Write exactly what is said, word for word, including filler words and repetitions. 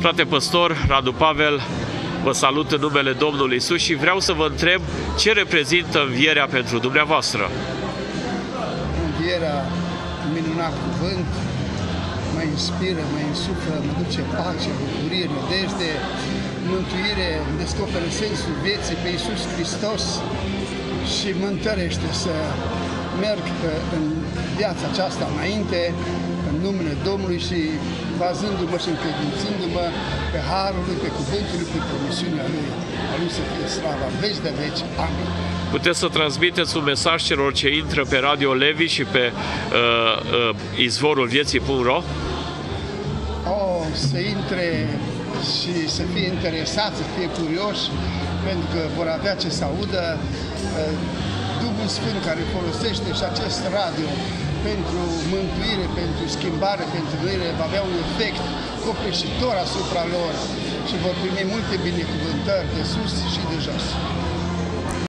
Frate păstor Radu Pavel, vă salut în numele Domnului Iisus și vreau să vă întreb ce reprezintă învierea pentru dumneavoastră. Învierea, minunat cuvânt, mă inspiră, mă insuflă, mă duce pace, bucurie, nădejde, mântuire, îmi descoperă sensul vieții pe Iisus Hristos și mă întărește să merg pe, în viața aceasta înainte, în numele Domnului și bazându-mă și încredințându-mă pe Harul Lui, pe Cuvântul Lui, pe promisiunea Lui. A Lui să fie slava în veci de veci. Amin. Puteți să transmiteți un mesaj celor ce intră pe Radio Levi și pe uh, uh, izvorul vieții punct ro? Oh, să intre și să fie interesați, să fie curioși, pentru că vor avea ce să audă. Uh, Duhul Sfânt care folosește și acest radio pentru mântuire, pentru schimbare, pentru mântuire, va avea un efect copleșitor asupra lor și vor primi multe binecuvântări de sus și de jos.